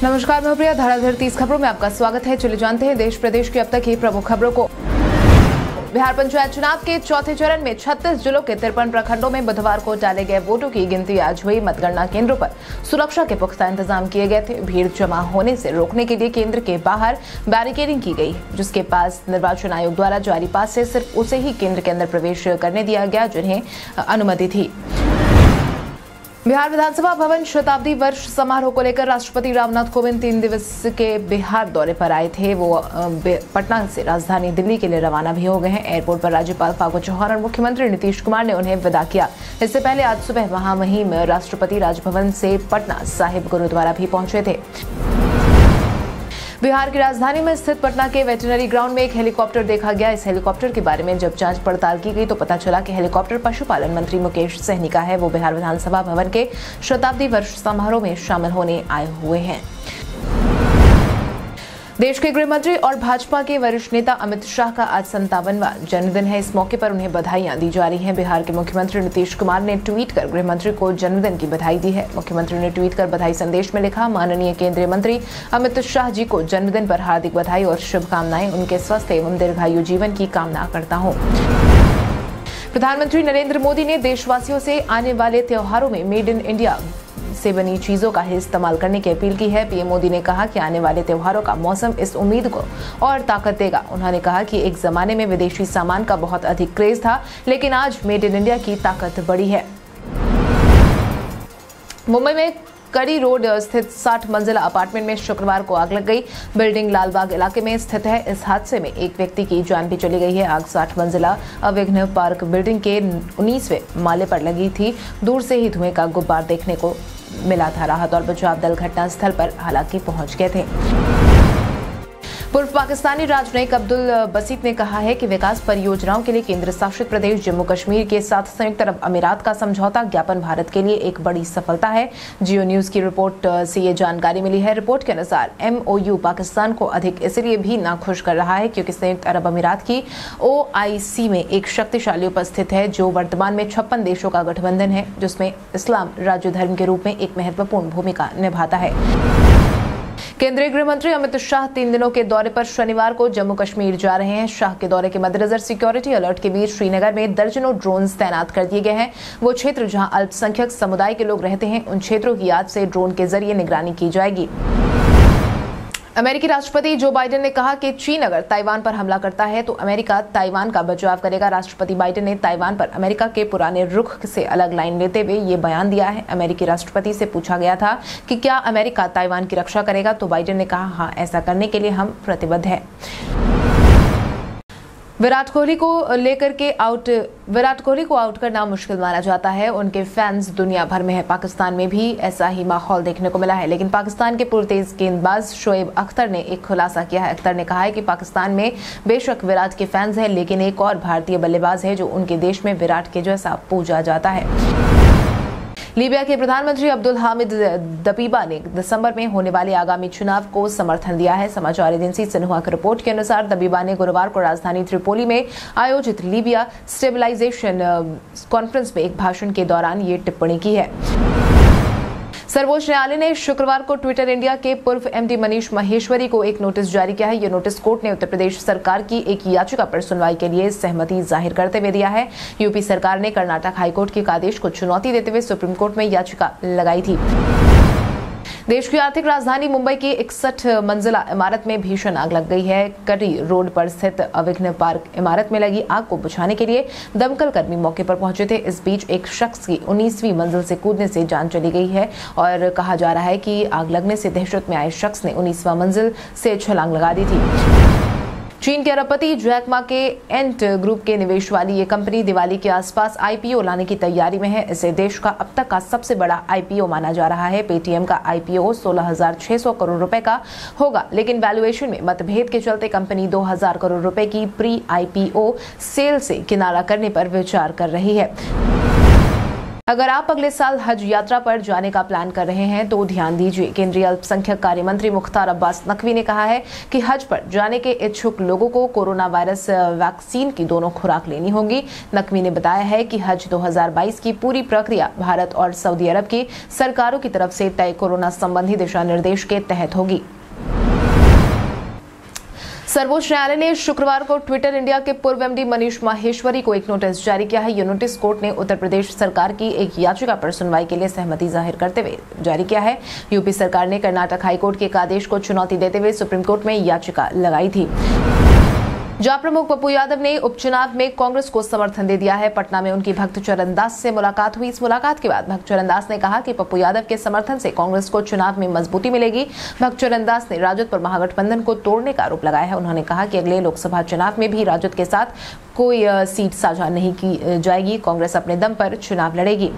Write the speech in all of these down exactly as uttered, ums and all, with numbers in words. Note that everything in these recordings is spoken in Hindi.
नमस्कार, मैं प्रिया। धराधर तीस खबरों में आपका स्वागत है। चलिए जानते हैं देश प्रदेश की अब तक की प्रमुख खबरों को। बिहार पंचायत चुनाव के चौथे चरण में छत्तीस जिलों के तिरपन प्रखंडों में बुधवार को डाले गए वोटों की गिनती आज हुई। मतगणना केंद्रों पर सुरक्षा के पुख्ता इंतजाम किए गए थे। भीड़ जमा होने से रोकने के लिए केंद्र के बाहर बैरिकेडिंग की गई, जिसके पास निर्वाचन आयोग द्वारा जारी पास से सिर्फ उसे ही केंद्र के अंदर प्रवेश करने दिया गया जिन्हें अनुमति थी। बिहार विधानसभा भवन शताब्दी वर्ष समारोह को लेकर राष्ट्रपति रामनाथ कोविंद तीन दिवस के बिहार दौरे पर आए थे। वो पटना से राजधानी दिल्ली के लिए रवाना भी हो गए हैं। एयरपोर्ट पर राज्यपाल फागू चौहान और मुख्यमंत्री नीतीश कुमार ने उन्हें विदा किया। इससे पहले आज सुबह महामहिम राष्ट्रपति राजभवन से पटना साहिब गुरुद्वारा भी पहुंचे थे। बिहार की राजधानी में स्थित पटना के वेटरनरी ग्राउंड में एक हेलीकॉप्टर देखा गया। इस हेलीकॉप्टर के बारे में जब जांच पड़ताल की गई तो पता चला कि हेलीकॉप्टर पशुपालन मंत्री मुकेश सहनी का है। वो बिहार विधानसभा भवन के शताब्दी वर्ष समारोह में शामिल होने आए हुए हैं। देश के गृह मंत्री और भाजपा के वरिष्ठ नेता अमित शाह का आज संतावनवां जन्मदिन है। इस मौके पर उन्हें बधाइयां दी जा रही हैं। बिहार के मुख्यमंत्री नीतीश कुमार ने ट्वीट कर गृह मंत्री को जन्मदिन की बधाई दी है। मुख्यमंत्री ने ट्वीट कर बधाई संदेश में लिखा, माननीय केंद्रीय मंत्री अमित शाह जी को जन्मदिन पर हार्दिक बधाई और शुभकामनाएं। उनके स्वस्थ एवं दीर्घायु जीवन की कामना करता हूँ। प्रधानमंत्री नरेंद्र मोदी ने देशवासियों से आने वाले त्योहारों में मेड इन इंडिया से बनी चीजों का ही इस्तेमाल करने की अपील की है। पीएम मोदी ने कहा कि आने वाले त्योहारों का मौसम इस उम्मीद को और ताकत देगा। उन्होंने कहा कि एक जमाने में विदेशी सामान का बहुत अधिक क्रेज था, लेकिन आज मेड इन इंडिया की ताकत बढ़ी है। मुंबई में कड़ी रोड स्थित साठ मंजिला अपार्टमेंट में शुक्रवार को आग लग गई। बिल्डिंग लालबाग इलाके में स्थित है। इस हादसे में एक व्यक्ति की जान भी चली गई है। आग साठ मंजिला अविघ्न पार्क बिल्डिंग के उन्नीसवें माले पर लगी थी। दूर से ही धुएं का गुब्बार देखने को मिला था। राहत और बचाव दल घटनास्थल पर हालांकि पहुंच गए थे। पूर्व पाकिस्तानी राजनयिक अब्दुल बसीत ने कहा है कि विकास परियोजनाओं के लिए केंद्र शासित प्रदेश जम्मू कश्मीर के साथ संयुक्त अरब अमीरात का समझौता ज्ञापन भारत के लिए एक बड़ी सफलता है। जियो न्यूज की रिपोर्ट से ये जानकारी मिली है। रिपोर्ट के अनुसार एमओयू पाकिस्तान को अधिक इसलिए भी नाखुश कर रहा है क्योंकि संयुक्त अरब अमीरात की ओआईसी में एक शक्तिशाली उपस्थित है जो वर्तमान में छप्पन देशों का गठबंधन है, जिसमें इस्लाम राज्य धर्म के रूप में एक महत्वपूर्ण भूमिका निभाता है। केंद्रीय गृह मंत्री अमित शाह तीन दिनों के दौरे पर शनिवार को जम्मू कश्मीर जा रहे हैं। शाह के दौरे के मद्देनजर सिक्योरिटी अलर्ट के बीच श्रीनगर में दर्जनों ड्रोन्स तैनात कर दिए गए हैं। वो क्षेत्र जहां अल्पसंख्यक समुदाय के लोग रहते हैं, उन क्षेत्रों की आज से ड्रोन के जरिए निगरानी की जाएगी। अमेरिकी राष्ट्रपति जो बाइडेन ने कहा कि चीन अगर ताइवान पर हमला करता है तो अमेरिका ताइवान का बचाव करेगा। राष्ट्रपति बाइडेन ने ताइवान पर अमेरिका के पुराने रुख से अलग लाइन लेते हुए ये बयान दिया है। अमेरिकी राष्ट्रपति से पूछा गया था कि क्या अमेरिका ताइवान की रक्षा करेगा, तो बाइडेन ने कहा, हाँ, ऐसा करने के लिए हम प्रतिबद्ध हैं। विराट कोहली को लेकर के आउट विराट कोहली को आउट करना मुश्किल माना जाता है। उनके फैंस दुनिया भर में है। पाकिस्तान में भी ऐसा ही माहौल देखने को मिला है, लेकिन पाकिस्तान के पूर्व तेज गेंदबाज शोएब अख्तर ने एक खुलासा किया है। अख्तर ने कहा है कि पाकिस्तान में बेशक विराट के फैंस हैं, लेकिन एक और भारतीय बल्लेबाज है जो उनके देश में विराट के जैसा पूजा जाता है। लीबिया के प्रधानमंत्री अब्दुल हामिद दबीबा ने दिसंबर में होने वाले आगामी चुनाव को समर्थन दिया है। समाचार एजेंसी सिन्हुआ की रिपोर्ट के अनुसार दबीबा ने गुरुवार को राजधानी त्रिपोली में आयोजित लीबिया स्टेबलाइजेशन कॉन्फ्रेंस में एक भाषण के दौरान ये टिप्पणी की है। सर्वोच्च न्यायालय ने शुक्रवार को ट्विटर इंडिया के पूर्व एमडी मनीष माहेश्वरी को एक नोटिस जारी किया है। यह नोटिस कोर्ट ने उत्तर प्रदेश सरकार की एक याचिका पर सुनवाई के लिए सहमति जाहिर करते हुए दिया है। यूपी सरकार ने कर्नाटक हाईकोर्ट के एक आदेश को चुनौती देते हुए सुप्रीम कोर्ट में याचिका लगाई थी। देश की आर्थिक राजधानी मुंबई की इकसठ मंजिला इमारत में भीषण आग लग गई है। कड़ी रोड पर स्थित अविघ्न पार्क इमारत में लगी आग को बुझाने के लिए दमकल कर्मी मौके पर पहुंचे थे। इस बीच एक शख्स की उन्नीसवीं मंजिल से कूदने से जान चली गई है और कहा जा रहा है कि आग लगने से दहशत में आए शख्स ने उन्नीसवां मंजिल से छलांग लगा दी थी। चीन के अरबपति जैक मा के एंट ग्रुप के निवेश वाली ये कंपनी दिवाली के आसपास आईपीओ लाने की तैयारी में है। इसे देश का अब तक का सबसे बड़ा आईपीओ माना जा रहा है। पेटीएम का आईपीओ सोलह हजार छह सौ करोड़ रुपए का होगा, लेकिन वैल्यूएशन में मतभेद के चलते कंपनी दो हजार करोड़ रुपए की प्री आईपीओ सेल से किनारा करने पर विचार कर रही है। अगर आप अगले साल हज यात्रा पर जाने का प्लान कर रहे हैं तो ध्यान दीजिए। केंद्रीय अल्पसंख्यक कार्य मंत्री मुख्तार अब्बास नकवी ने कहा है कि हज पर जाने के इच्छुक लोगों को कोरोना वायरस वैक्सीन की दोनों खुराक लेनी होगी। नकवी ने बताया है कि हज दो हज़ार बाईस की पूरी प्रक्रिया भारत और सऊदी अरब की सरकारों की तरफ से तय कोरोना संबंधी दिशा निर्देश के तहत होगी। सर्वोच्च न्यायालय ने शुक्रवार को ट्विटर इंडिया के पूर्व एमडी मनीष माहेश्वरी को एक नोटिस जारी किया है। यह नोटिस कोर्ट ने उत्तर प्रदेश सरकार की एक याचिका पर सुनवाई के लिए सहमति जाहिर करते हुए जारी किया है। यूपी सरकार ने कर्नाटक हाईकोर्ट के एक आदेश को चुनौती देते हुए सुप्रीम कोर्ट में याचिका लगाई थी। जहां प्रमुख पप्पू यादव ने उपचुनाव में कांग्रेस को समर्थन दे दिया है। पटना में उनकी भक्त चरण दास से मुलाकात हुई। इस मुलाकात के बाद भक्त चरण दास ने कहा कि पप्पू यादव के समर्थन से कांग्रेस को चुनाव में मजबूती मिलेगी। भक्त चरण दास ने राजद पर महागठबंधन को तोड़ने का आरोप लगाया है। उन्होंने कहा कि अगले लोकसभा चुनाव में भी राजद के साथ कोई सीट साझा नहीं की जाएगी। कांग्रेस अपने दम पर चुनाव लड़ेगी।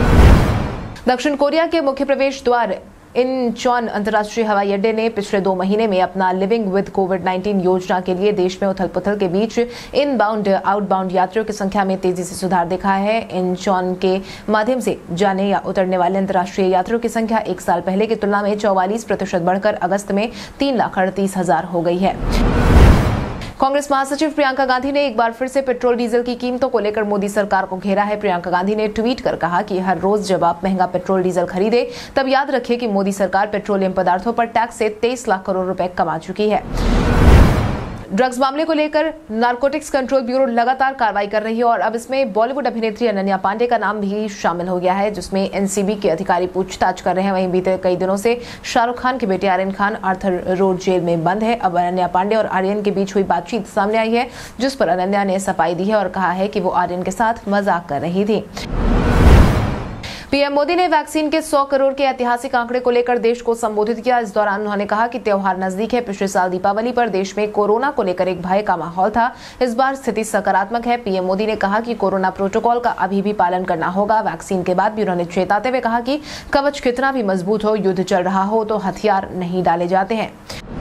दक्षिण कोरिया के मुख्य प्रवेश द्वार इंचॉन अंतर्राष्ट्रीय हवाई अड्डे ने पिछले दो महीने में अपना लिविंग विद कोविड नाइन्टीन योजना के लिए देश में उथल पुथल के बीच इनबाउंड आउटबाउंड यात्रियों की संख्या में तेजी से सुधार देखा है। इंचॉन के माध्यम से जाने या उतरने वाले अंतर्राष्ट्रीय यात्रियों की संख्या एक साल पहले की तुलना में चौवालीस प्रतिशत बढ़कर अगस्त में तीन लाख अड़तीस हजार हो गई है। कांग्रेस महासचिव प्रियंका गांधी ने एक बार फिर से पेट्रोल डीजल की कीमतों को लेकर मोदी सरकार को घेरा है। प्रियंका गांधी ने ट्वीट कर कहा कि हर रोज जब आप महंगा पेट्रोल डीजल खरीदे तब याद रखिए कि मोदी सरकार पेट्रोलियम पदार्थों पर टैक्स से तेईस लाख करोड़ रुपए कमा चुकी है। ड्रग्स मामले को लेकर नारकोटिक्स कंट्रोल ब्यूरो लगातार कार्रवाई कर रही है और अब इसमें बॉलीवुड अभिनेत्री अनन्या पांडे का नाम भी शामिल हो गया है, जिसमें एनसीबी के अधिकारी पूछताछ कर रहे हैं। वहीं बीते कई दिनों से शाहरुख खान के बेटे Aryan Khan Arthur Road jail में बंद है। अब अनन्या पांडे और आर्यन के बीच हुई बातचीत सामने आई है, जिस पर अनन्या ने सफाई दी है और कहा है कि वो आर्यन के साथ मजाक कर रही थी। पीएम मोदी ने वैक्सीन के सौ करोड़ के ऐतिहासिक आंकड़े को लेकर देश को संबोधित किया। इस दौरान उन्होंने कहा कि त्योहार नजदीक है। पिछले साल दीपावली पर देश में कोरोना को लेकर एक भय का माहौल था। इस बार स्थिति सकारात्मक है। पीएम मोदी ने कहा कि कोरोना प्रोटोकॉल का अभी भी पालन करना होगा। वैक्सीन के बाद भी उन्होंने चेताते हुए कहा कि कवच कितना भी मजबूत हो, युद्ध चल रहा हो तो हथियार नहीं डाले जाते हैं।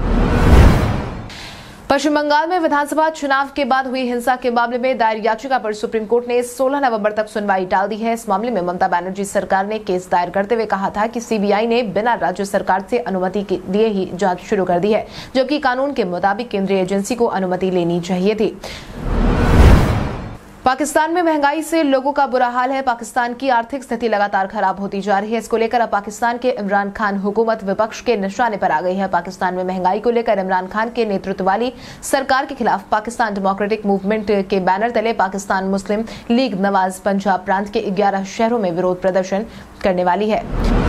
पश्चिम बंगाल में विधानसभा चुनाव के बाद हुई हिंसा के मामले में दायर याचिका पर सुप्रीम कोर्ट ने सोलह नवंबर तक सुनवाई टाल दी है। इस मामले में ममता बनर्जी सरकार ने केस दायर करते हुए कहा था कि सीबीआई ने बिना राज्य सरकार से अनुमति के दिए ही जांच शुरू कर दी है, जबकि कानून के मुताबिक केंद्रीय एजेंसी को अनुमति लेनी चाहिए थी। पाकिस्तान में महंगाई से लोगों का बुरा हाल है। पाकिस्तान की आर्थिक स्थिति लगातार खराब होती जा रही है। इसको लेकर अब पाकिस्तान के इमरान खान हुकूमत विपक्ष के निशाने पर आ गई है। पाकिस्तान में महंगाई को लेकर इमरान खान के नेतृत्व वाली सरकार के खिलाफ पाकिस्तान डेमोक्रेटिक मूवमेंट के बैनर तले पाकिस्तान मुस्लिम लीग नवाज पंजाब प्रांत के ग्यारह शहरों में विरोध प्रदर्शन करने वाली है।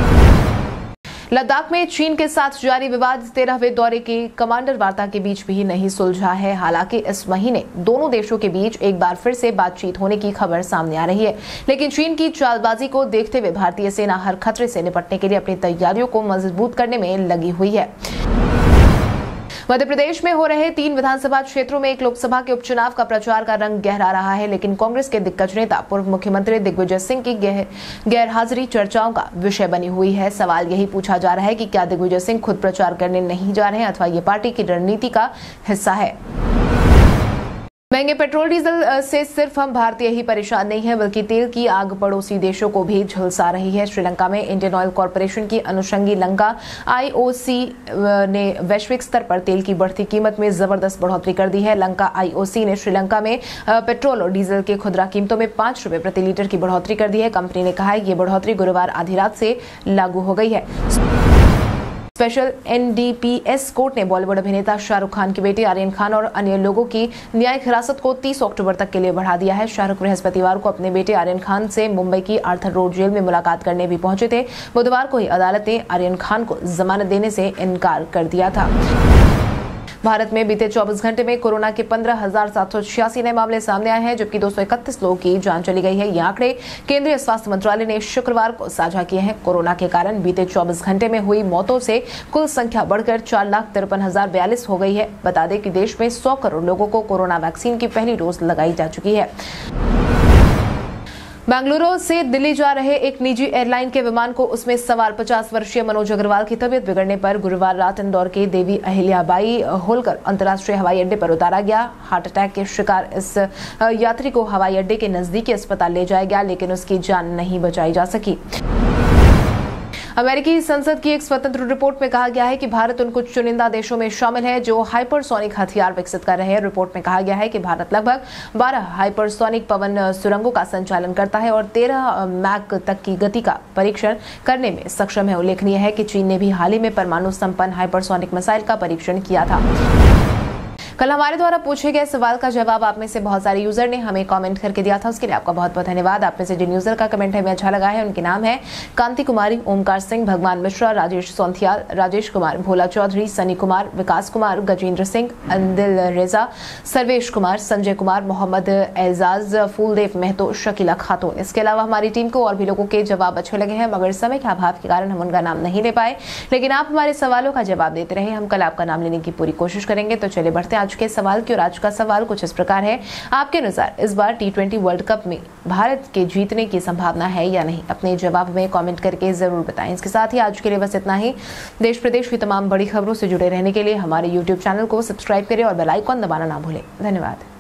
लद्दाख में चीन के साथ जारी विवाद तेरहवें दौरे की कमांडर वार्ता के बीच भी नहीं सुलझा है। हालांकि इस महीने दोनों देशों के बीच एक बार फिर से बातचीत होने की खबर सामने आ रही है, लेकिन चीन की चालबाजी को देखते हुए भारतीय सेना हर खतरे से निपटने के लिए अपनी तैयारियों को मजबूत करने में लगी हुई है। मध्य प्रदेश में हो रहे तीन विधानसभा क्षेत्रों में एक लोकसभा के उपचुनाव का प्रचार का रंग गहरा रहा है, लेकिन कांग्रेस के दिग्गज नेता पूर्व मुख्यमंत्री दिग्विजय सिंह की गैरहाजिरी चर्चाओं का विषय बनी हुई है। सवाल यही पूछा जा रहा है कि क्या दिग्विजय सिंह खुद प्रचार करने नहीं जा रहे हैं अथवा ये पार्टी की रणनीति का हिस्सा है। महंगे पेट्रोल डीजल से सिर्फ हम भारतीय ही परेशान नहीं है, बल्कि तेल की आग पड़ोसी देशों को भी झुलसा रही है। श्रीलंका में इंडियन ऑयल कॉरपोरेशन की अनुषंगी लंका आईओसी ने वैश्विक स्तर पर तेल की बढ़ती कीमत में जबरदस्त बढ़ोतरी कर दी है। लंका आईओसी ने श्रीलंका में पेट्रोल और डीजल के खुदरा कीमतों में पांच रुपए प्रति लीटर की बढ़ोतरी कर दी है। कंपनी ने कहा है ये बढ़ोतरी गुरुवार आधी रात से लागू हो गई है। स्पेशल एनडीपीएस कोर्ट ने बॉलीवुड अभिनेता शाहरुख खान के बेटे आर्यन खान और अन्य लोगों की न्यायिक हिरासत को तीस अक्टूबर तक के लिए बढ़ा दिया है। शाहरुख बृहस्पतिवार को अपने बेटे आर्यन खान से मुंबई की आर्थर रोड जेल में मुलाकात करने भी पहुंचे थे। बुधवार को ही अदालत ने आर्यन खान को जमानत देने से इनकार कर दिया था। भारत में बीते चौबीस घंटे में कोरोना के पंद्रह हजार सात सौ छियासी नए मामले सामने आए हैं, जबकि दो सौ इकतीस लोगों की जान चली गई है। ये आंकड़े केंद्रीय स्वास्थ्य मंत्रालय ने शुक्रवार को साझा किए हैं। कोरोना के कारण बीते चौबीस घंटे में हुई मौतों से कुल संख्या बढ़कर चार लाख तिरपन हजार बयालीस हो गई है। बता दें कि देश में सौ करोड़ लोगों को कोरोना वैक्सीन की पहली डोज लगाई जा चुकी है। बेंगलुरु से दिल्ली जा रहे एक निजी एयरलाइन के विमान को उसमें सवार पचास वर्षीय मनोज अग्रवाल की तबीयत बिगड़ने पर गुरुवार रात इंदौर के देवी अहिल्याबाई होलकर अंतर्राष्ट्रीय हवाई अड्डे पर उतारा गया। हार्ट अटैक के शिकार इस यात्री को हवाई अड्डे के नजदीकी अस्पताल ले जाया गया, लेकिन उसकी जान नहीं बचाई जा सकी। अमेरिकी संसद की एक स्वतंत्र रिपोर्ट में कहा गया है कि भारत उन कुछ चुनिंदा देशों में शामिल है जो हाइपरसोनिक हथियार विकसित कर रहे हैं। रिपोर्ट में कहा गया है कि भारत लगभग बारह हाइपरसोनिक पवन सुरंगों का संचालन करता है और तेरह मैक तक की गति का परीक्षण करने में सक्षम है। उल्लेखनीय है कि चीन ने भी हाल ही में परमाणु संपन्न हाइपरसोनिक मिसाइल का परीक्षण किया था। कल हमारे द्वारा पूछे गए सवाल का जवाब आप में से बहुत सारे यूजर ने हमें कमेंट करके दिया था, उसके लिए आपका बहुत बहुत धन्यवाद। आप में से जिन यूजर का कमेंट हमें अच्छा लगा है उनके नाम है कांति कुमारी, ओमकार सिंह, भगवान मिश्रा, राजेश सोंथियाल, राजेश कुमार, भोला चौधरी, सनी कुमार, विकास कुमार, गजेंद्र सिंह, अंदिल रेजा, सर्वेश कुमार, संजय कुमार, मोहम्मद एजाज, फूलदेव महतो, शकीला खातून। इसके अलावा हमारी टीम को और भी लोगों के जवाब अच्छे लगे हैं, मगर समय के अभाव के कारण हम उनका नाम नहीं ले पाए, लेकिन आप हमारे सवालों का जवाब देते रहे। हम कल आपका नाम लेने की पूरी कोशिश करेंगे। तो चलिए बढ़ते हैं आज के सवाल की। और आज का सवाल कुछ इस प्रकार है, आपके अनुसार इस बार टी ट्वेंटी वर्ल्ड कप में भारत के जीतने की संभावना है या नहीं? अपने जवाब में कमेंट करके जरूर बताएं। इसके साथ ही आज के लिए बस इतना ही। देश प्रदेश की तमाम बड़ी खबरों से जुड़े रहने के लिए हमारे यूट्यूब चैनल को सब्सक्राइब करें और बेल आइकॉन दबाना ना भूलें। धन्यवाद।